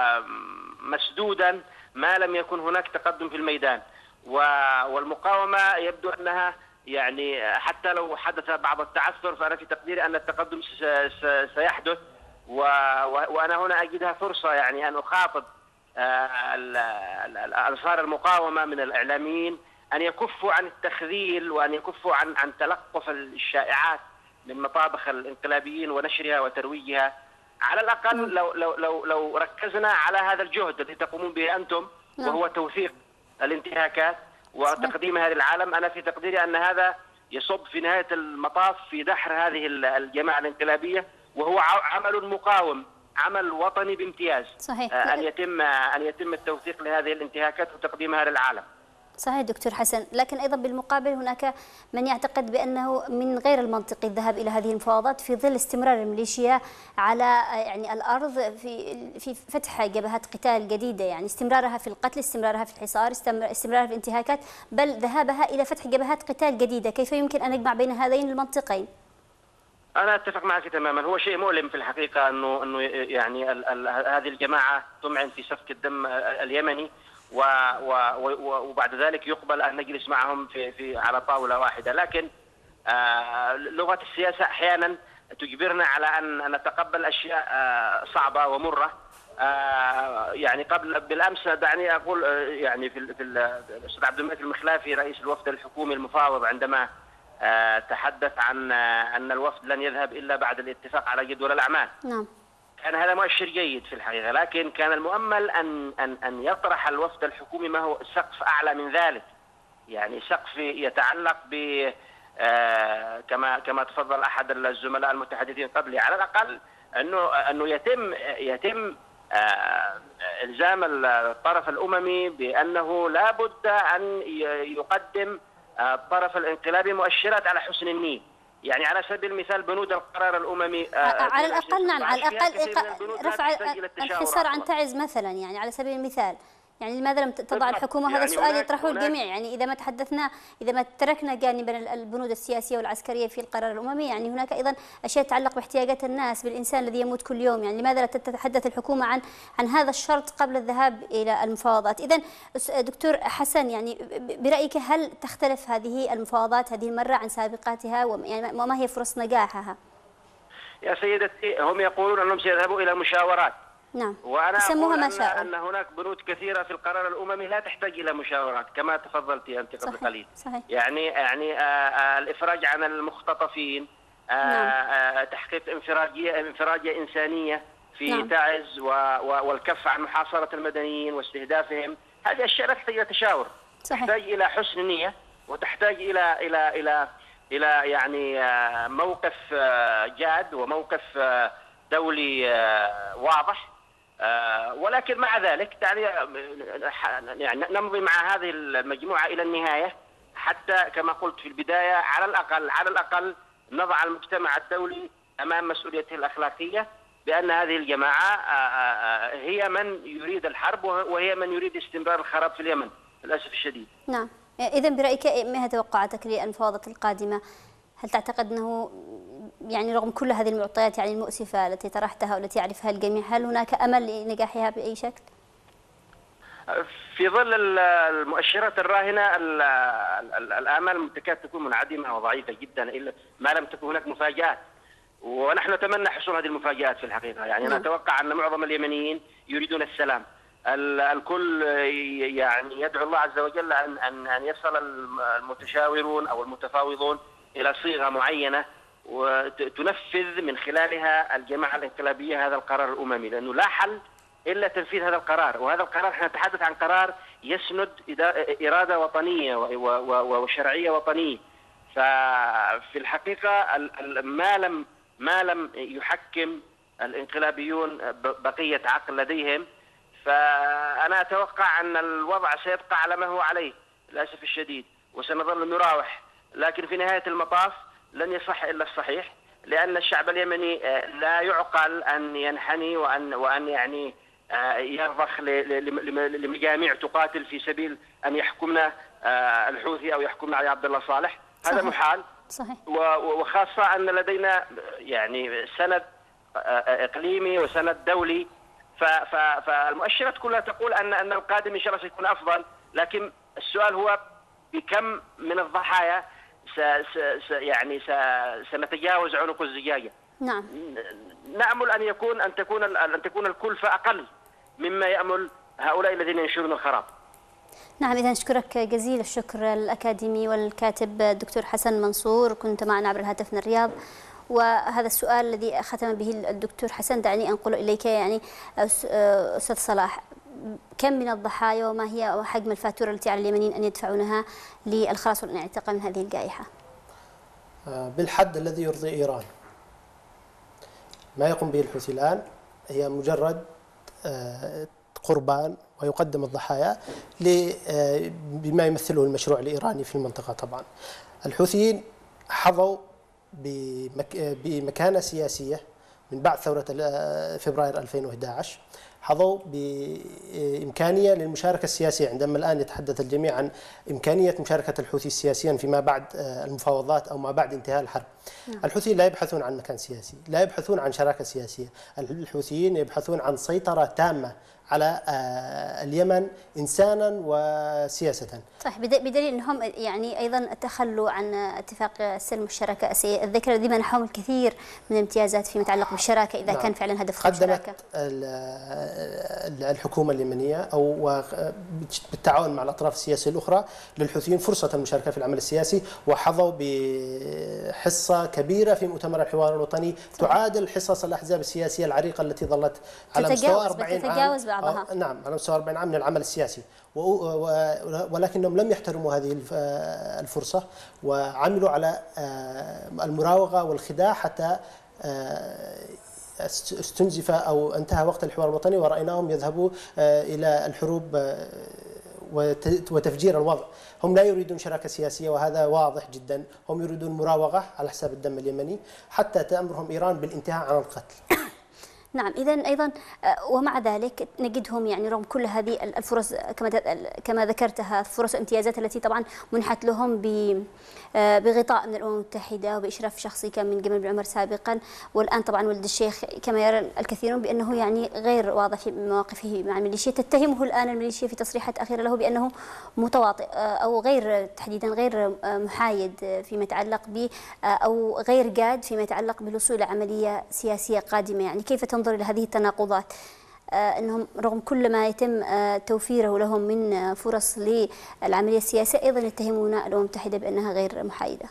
مسدودا ما لم يكن هناك تقدم في الميدان، والمقاومة يبدو أنها يعني حتى لو حدث بعض التعثر فأنا في تقديري أن التقدم سيحدث. وأنا هنا أجدها فرصة يعني أن أخاطب أنصار المقاومة من الإعلاميين أن يكفوا عن التخذيل وأن يكفوا عن عن تلقف الشائعات من مطابخ الانقلابيين ونشرها وترويجها. على الأقل لو لو لو لو ركزنا على هذا الجهد الذي تقومون به أنتم، وهو توثيق الانتهاكات وتقديمها للعالم، أنا في تقديري أن هذا يصب في نهاية المطاف في دحر هذه الجماعة الانقلابية، وهو عمل مقاوم، عمل وطني بامتياز. صحيح. أن يتم أن يتم التوثيق لهذه الانتهاكات وتقديمها للعالم. صحيح دكتور حسن، لكن أيضا بالمقابل هناك من يعتقد بأنه من غير المنطقي الذهاب إلى هذه المفاوضات في ظل استمرار الميليشيا على يعني الأرض في في فتح جبهات قتال جديدة، يعني استمرارها في القتل، استمرارها في الحصار، استمرارها في الانتهاكات، بل ذهابها إلى فتح جبهات قتال جديدة. كيف يمكن أن نجمع بين هذين المنطقين؟ أنا أتفق معك تماما. هو شيء مؤلم في الحقيقة أنه أنه يعني ال ال هذه الجماعة تمعن في سفك الدم اليمني، و و وبعد ذلك يقبل أن نجلس معهم في في على طاولة واحدة. لكن آه لغة السياسة أحيانا تجبرنا على أن نتقبل أشياء آه صعبة ومرة. آه يعني قبل بالأمس دعني أقول آه يعني في في الأستاذ عبد الملك المخلافي رئيس الوفد الحكومي المفاوض عندما آه تحدث عن آه أن الوفد لن يذهب إلا بعد الاتفاق على جدول الأعمال. نعم. كان هذا مؤشر جيد في الحقيقة، لكن كان المؤمل أن أن أن يطرح الوفد الحكومي ما هو سقف أعلى من ذلك، يعني سقف يتعلق ب آه كما كما تفضل أحد الزملاء المتحدثين قبلي، على الأقل أنه أنه يتم يتم آه إلزام الطرف الأممي بأنه لا بد أن يقدم الطرف الانقلابي مؤشرات على حسن النية. يعني على سبيل المثال بنود القرار الأممي على الأقل، نعم على الأقل رفع الحصار عن تعز مثلا، يعني على سبيل المثال، يعني لماذا لم تضع الحكومة؟ هذا يعني سؤال يطرحه الجميع. يعني إذا ما تحدثنا إذا ما تركنا جانبا البنود السياسية والعسكرية في القرار الأممي، يعني هناك أيضا أشياء تتعلق باحتياجات الناس، بالإنسان الذي يموت كل يوم. يعني لماذا لا تتحدث الحكومة عن عن هذا الشرط قبل الذهاب إلى المفاوضات؟ إذا دكتور حسن، يعني برأيك هل تختلف هذه المفاوضات هذه المرة عن سابقاتها، يعني وما هي فرص نجاحها؟ يا سيدتي، هم يقولون أنهم سيذهبوا إلى مشاورات. نعم. وأنا أقول أن, أن هناك بنود كثيرة في القرار الأممي لا تحتاج إلى مشاورات كما تفضلت أنت قبل قليل. صحيح. يعني يعني آآ الإفراج عن المختطفين، نعم. تحقيق انفراجية انفراجية إنسانية في نعم. تعز والكف عن محاصرة المدنيين واستهدافهم. هذه أشياء لا تحتاج إلى تشاور. صحيح. تحتاج إلى حسن نية، وتحتاج إلى إلى إلى إلى يعني موقف جاد وموقف دولي واضح. ولكن مع ذلك يعني يعني نمضي مع هذه المجموعة إلى النهاية، حتى كما قلت في البداية على الأقل على الأقل نضع المجتمع الدولي أمام مسؤوليته الأخلاقية بأن هذه الجماعة هي من يريد الحرب وهي من يريد استمرار الخراب في اليمن للأسف الشديد. نعم، إذا برأيك ما هي توقعاتك للمفاوضات القادمة؟ هل تعتقد أنه يعني رغم كل هذه المعطيات يعني المؤسفة التي طرحتها والتي يعرفها الجميع، هل هناك أمل لنجاحها بأي شكل؟ في ظل المؤشرات الراهنة الآمال تكاد تكون منعدمة وضعيفة جدا إلا ما لم تكن هناك مفاجآت، ونحن نتمنى حصول هذه المفاجآت في الحقيقة. يعني أنا أتوقع أن معظم اليمنيين يريدون السلام، الكل يعني يدعو الله عز وجل أن أن أن يصل المتشاورون أو المتفاوضون إلى صيغة معينة وتنفذ من خلالها الجماعة الانقلابية هذا القرار الأممي، لأنه لا حل إلا تنفيذ هذا القرار. وهذا القرار نحن نتحدث عن قرار يسند إرادة وطنية وشرعية وطنية. ففي الحقيقة ما لم ما لم يحكم الانقلابيون بقية عقل لديهم، فأنا أتوقع أن الوضع سيبقى على ما هو عليه للأسف الشديد، وسنظل نراوح. لكن في نهاية المطاف لن يصح إلا الصحيح، لأن الشعب اليمني لا يعقل أن ينحني وأن وأن يعني يرضخ لمجاميع تقاتل في سبيل أن يحكمنا الحوثي أو يحكمنا علي عبد الله صالح. هذا محال. صحيح. وخاصة أن لدينا يعني سند إقليمي وسند دولي، فالمؤشرات كلها تقول أن أن القادم إن شاء الله سيكون أفضل. لكن السؤال هو بكم من الضحايا س س يعني سنتجاوز عنق الزجاجة. نعم. نأمل أن يكون أن تكون أن تكون الكلفة أقل مما يأمل هؤلاء الذين ينشرون الخراب. نعم، إذا أشكرك جزيل الشكر الأكاديمي والكاتب الدكتور حسن منصور، كنت معنا عبر الهاتف من الرياض. وهذا السؤال الذي ختم به الدكتور حسن دعني أنقل إليك، يعني أستاذ صلاح، كم من الضحايا وما هي حجم الفاتورة التي على اليمنيين أن يدفعونها للخلاص والانعتاق من هذه الجائحة؟ بالحد الذي يرضي إيران. ما يقوم به الحوثي الآن هي مجرد قربان، ويقدم الضحايا بما يمثله المشروع الإيراني في المنطقة. طبعا الحوثيين حظوا بمكانة سياسية من بعد ثورة فبراير ألفين وأحد عشر، حظوا بإمكانية للمشاركة السياسية، عندما الآن يتحدث الجميع عن إمكانية مشاركة الحوثي سياسيا فيما بعد المفاوضات أو ما بعد انتهاء الحرب. نعم. الحوثيين لا يبحثون عن مكان سياسي، لا يبحثون عن شراكة سياسية، الحوثيين يبحثون عن سيطرة تامة على اليمن إنسانا وسياسة. صح، بدليل أنهم يعني أيضا تخلوا عن اتفاق السلم والشراكة. الذكر الذي منحهم الكثير من الامتيازات فيما يتعلق بالشراكة إذا نعم. كان فعلا هدفهم الشراكة. قدمت الحكومة اليمنية أو بالتعاون مع الأطراف السياسية الأخرى للحوثيين فرصة المشاركة في العمل السياسي، وحظوا بحصة كبيرة في مؤتمر الحوار الوطني صح. تعادل حصص الأحزاب السياسية العريقة التي ظلت على مستوى أربعين عام. بعضها. نعم، على مستوى أربعين عام من العمل السياسي، ولكنهم لم يحترموا هذه الفرصة وعملوا على المراوغة والخداع حتى استنزف أو انتهى وقت الحوار الوطني، ورأيناهم يذهبوا إلى الحروب وتفجير الوضع. هم لا يريدون شراكة سياسية، وهذا واضح جدا. هم يريدون مراوغة على حساب الدم اليمني حتى تأمرهم إيران بالانتهاء عن القتل. نعم، إذا أيضا ومع ذلك نجدهم يعني رغم كل هذه الفرص كما كما ذكرتها، فرص الامتيازات التي طبعا منحت لهم بغطاء من الأمم المتحدة وبإشراف شخصي كان من جمال بن عمر سابقا، والآن طبعا ولد الشيخ كما يرى الكثيرون بأنه يعني غير واضح في مواقفه مع الميليشيا. تتهمه الآن الميليشيا في تصريحات أخيرة له بأنه متواطئ أو غير تحديدا غير محايد فيما يتعلق ب أو غير جاد فيما يتعلق بالوصول إلى عملية سياسية قادمة. يعني كيف تنظر إلى هذه التناقضات؟ أنهم رغم كل ما يتم توفيره لهم من فرص للعملية السياسية أيضا يتهمون الأمم المتحدة بأنها غير محايدة.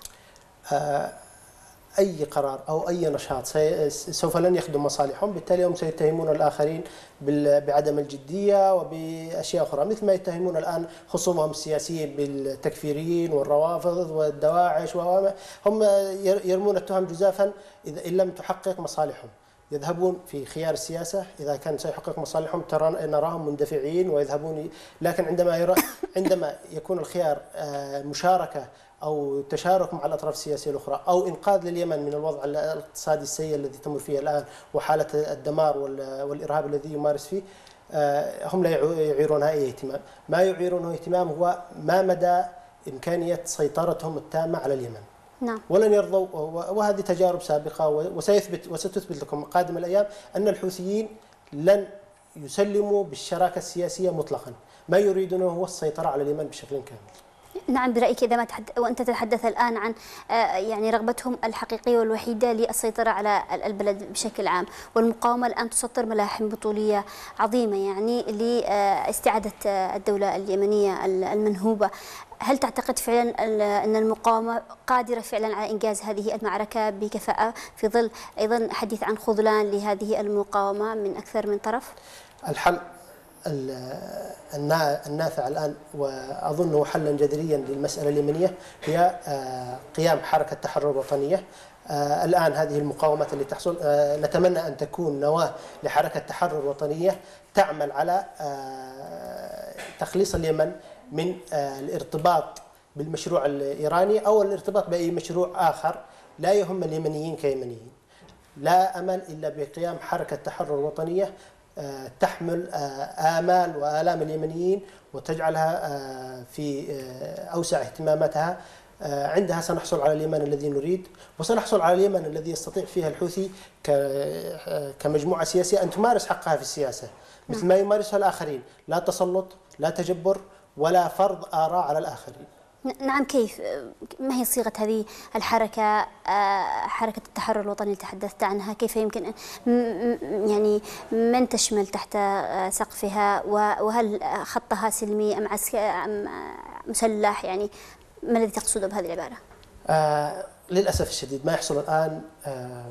أي قرار أو أي نشاط سوف لن يخدم مصالحهم، بالتالي هم سيتهمون الآخرين بعدم الجدية وبأشياء أخرى، مثل ما يتهمون الآن خصومهم السياسيين بالتكفيريين والروافض والدواعش، وهم يرمون التهم جزافا إذا إن لم تحقق مصالحهم. يذهبون في خيار السياسة إذا كان سيحقق مصالحهم ترى نراهم مندفعين ويذهبون، لكن عندما يرى عندما يكون الخيار مشاركة أو تشارك مع الأطراف السياسية الأخرى أو إنقاذ لليمن من الوضع الاقتصادي السيء الذي تمر فيه الآن وحالة الدمار والإرهاب الذي يمارس فيه، هم لا يعيرونها أي اهتمام. ما يعيرونه اهتمام هو ما مدى إمكانية سيطرتهم التامة على اليمن. نعم. ولن يرضوا، وهذه تجارب سابقة وسيثبت وستثبت لكم قادم الأيام أن الحوثيين لن يسلموا بالشراكة السياسية مطلقا، ما يريدونه هو السيطرة على اليمن بشكل كامل. نعم، برأيك إذا ما تحد... وأنت تتحدث الآن عن يعني رغبتهم الحقيقية والوحيدة للسيطرة على البلد بشكل عام، والمقاومة الآن تسطر ملاحم بطولية عظيمة يعني لاستعادة الدولة اليمنية المنهوبة. هل تعتقد فعلا أن المقاومة قادرة فعلا على إنجاز هذه المعركة بكفاءة في ظل أيضا حديث عن خذلان لهذه المقاومة من أكثر من طرف؟ الحل النافع الآن وأظنه حلا جذريا للمسألة اليمنية هي قيام حركة تحرر وطنية. الآن هذه المقاومات اللي تحصل نتمنى أن تكون نواة لحركة تحرر وطنية تعمل على تخليص اليمن من الارتباط بالمشروع الإيراني أو الارتباط بأي مشروع آخر لا يهم اليمنيين كيمنيين. لا أمل إلا بقيام حركة تحرر وطنية تحمل آمال وآلام اليمنيين وتجعلها في أوسع اهتماماتها. عندها سنحصل على اليمن الذي نريد، وسنحصل على اليمن الذي يستطيع فيها الحوثي كمجموعة سياسية أن تمارس حقها في السياسة مثل ما يمارسها الآخرين، لا تسلط، لا تجبر، ولا فرض آراء على الآخرين. نعم، كيف؟ ما هي صيغة هذه الحركة، حركة التحرر الوطني اللي تحدثت عنها؟ كيف يمكن يعني من تشمل تحت سقفها؟ وهل خطها سلمي أم أم مسلح؟ يعني ما الذي تقصده بهذه العبارة؟ آه للأسف الشديد ما يحصل الآن آه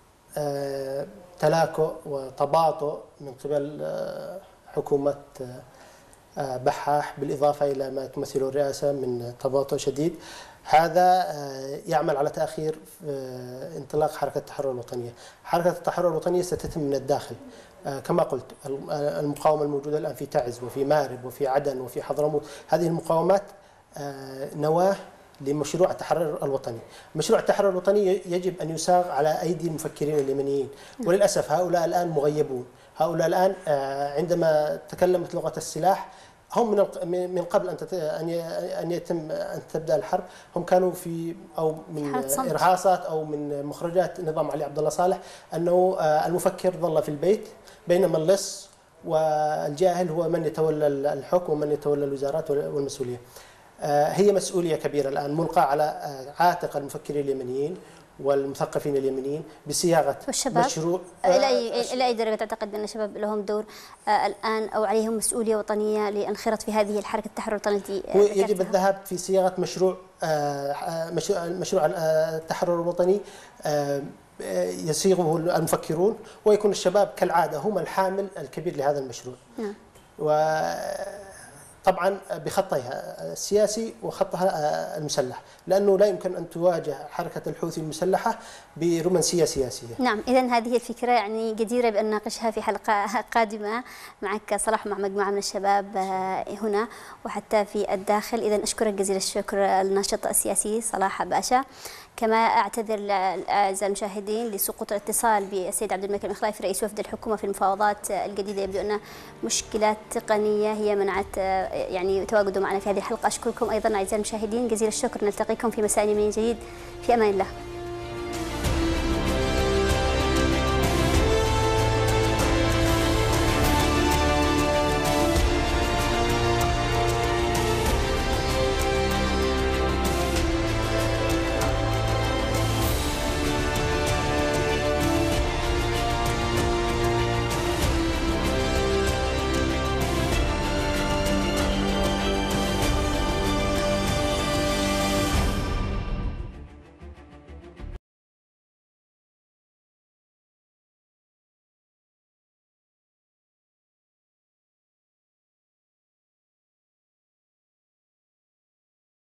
آه تلاكؤ وتباطؤ من قبل آه حكومة آه بحاح، بالإضافة إلى ما تمثله الرئاسة من تباطؤ شديد. هذا يعمل على تأخير انطلاق حركة التحرر الوطنية. حركة التحرر الوطنية ستتم من الداخل كما قلت. المقاومة الموجودة الآن في تعز وفي مارب وفي عدن وفي حضرموت، هذه المقاومات نواة لمشروع التحرر الوطني. مشروع التحرر الوطني يجب أن يساغ على أيدي المفكرين اليمنيين، وللأسف هؤلاء الآن مغيبون. هؤلاء الآن عندما تكلمت لغة السلاح هم من من قبل ان ان يتم ان تبدا الحرب هم كانوا في او من ارهاصات او من مخرجات نظام علي عبد الله صالح انه المفكر ظل في البيت بينما اللص والجاهل هو من يتولى الحكم ومن يتولى الوزارات والمسؤوليه. هي مسؤوليه كبيره الان ملقاه على عاتق المفكرين اليمنيين والمثقفين اليمنيين بصياغه مشروع. الى اي الى اي درجه تعتقد ان الشباب لهم دور آه الان او عليهم مسؤوليه وطنيه للانخراط في هذه الحركه التحرر الوطني التي هو يجب الذهاب في صياغه مشروع آه مشروع التحرر الوطني آه يصيغه المفكرون، ويكون الشباب كالعاده هم الحامل الكبير لهذا المشروع. نعم. و طبعا بخطها السياسي وخطها المسلح، لأنه لا يمكن أن تواجه حركة الحوثي المسلحة برومانسية سياسية. نعم، إذن هذه الفكرة يعني جديرة بأن نناقشها في حلقة قادمة معك صلاح مع مجموعة من الشباب هنا وحتى في الداخل. إذن أشكرك جزيل الشكر الناشط السياسي صلاح باشا. كما أعتذر أعزائي المشاهدين لسقوط الاتصال بالسيد عبد الملك المخلايف رئيس وفد الحكومة في المفاوضات الجديدة. يبدو أن مشكلات تقنية هي منعت يعني تواجده معنا في هذه الحلقة. أشكركم أيضا أعزائي المشاهدين جزيل الشكر. نلتقيكم في مساء من جديد، في أمان الله.